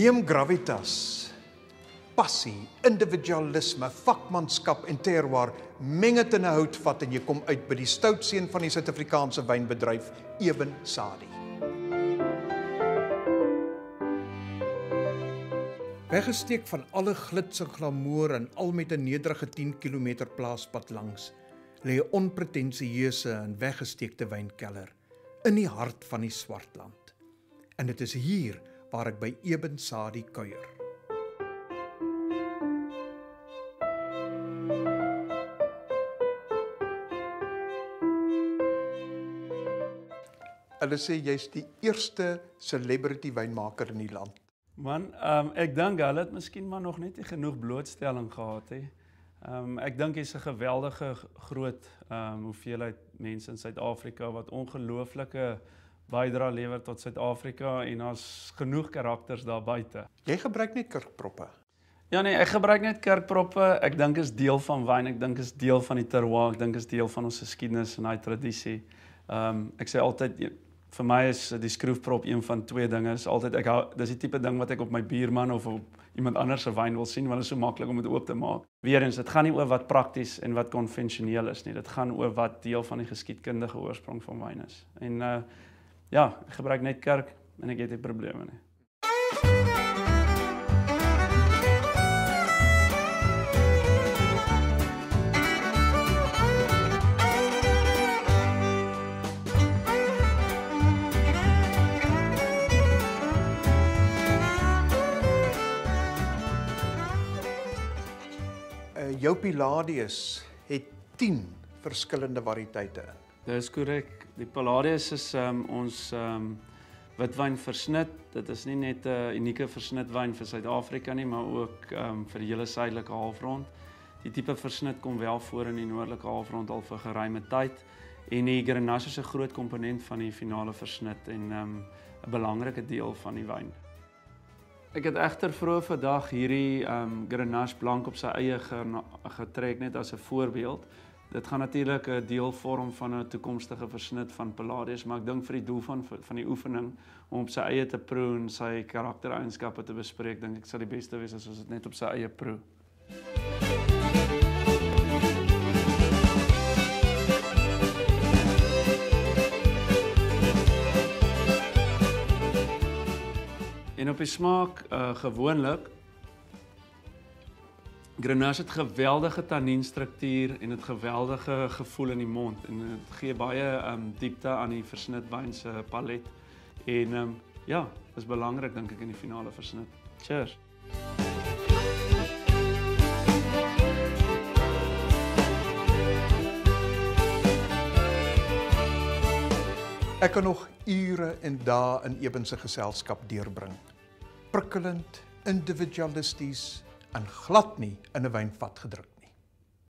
Neem gravitas, passie, individualisme, vakmanskap en terroir, meng dit in 'n houtvat en jy kom uit by die stoutseun van die Suid-Afrikaanse wynbedryf, Eben Sadie. Weggesteek van alle glits en glamour en al met 'n nederige 10 km plaaspad langs, lê 'n onpretensieuse en weggesteekte wynkelder in die hart van die Swartland. En dit is hier waar ek by Eben Sadie kuier. Hulle sê jy's die eerste celebrity wynmaker in die land. Man, ek dink hulle het miskien maar nog net nie genoeg blootstelling gehad hè. Ek dink jy's 'n geweldige groot hoeveelheid mense in Suid-Afrika wat ongelooflike bydra lewer tot Suid-Afrika en daar's genoeg karakters daar buite. Jy gebruik net kurkproppe. Ja nee, ek gebruik net kurkproppe. Ek dink is deel van wyn, ek dink is deel van die terroir, ek dink is deel van ons geskiedenis en daai tradisie. Ek sê altyd vir my is die skroefprop een van twee dinge. Dis die tipe ding wat ek op my buurman of op iemand anders se wyn wil sien, want dit is so maklik om dit oop te maak. Weerens, dit gaan nie oor wat prakties en wat konvensioneel is nie. Dit gaan oor wat deel van die geskiedkundige oorsprong van wyn is. En ja, ek gebruik net kurk en ek het nie probleme nie. Jou Palladius het 10 verskillende variëteite in. Dit is korrek. Die Palladius is ons witwyn versnit. Dit is nie net 'n unieke versnitwyn vir Suid-Afrika nie, maar ook vir die hele suidelike halfrond. Die tipe versnit kom wel voor in die noordelike halfrond al vir geruime tyd. En die Grenache is 'n groot komponent van die finale versnit en 'n belangrike deel van die wyn. Ek het egter vroeër vandag hierdie Grenache blank op sy eie getrek net as 'n voorbeeld. Dit gaan natuurlik 'n deel vorm van 'n toekomstige versnit van Palladius, maar ek dink vir die doel van die oefening om op sy eie te proe en sy karaktereienskappe te bespreek, dink ek sal die beste wees as ons dit net op sy eie proe. En op die smaak, gewoonlik, Grenache het geweldige tannienstruktuur en het geweldige gevoel in die mond. En het gee baie diepte aan die versnitwyn se palet. En ja, is belangrik dink ek in die finale versnit. Cheers! Ek kan nog ure en dae in Eben se geselskap deurbring. Prikkelend, individualisties en glad nie in 'n wynvat gedruk.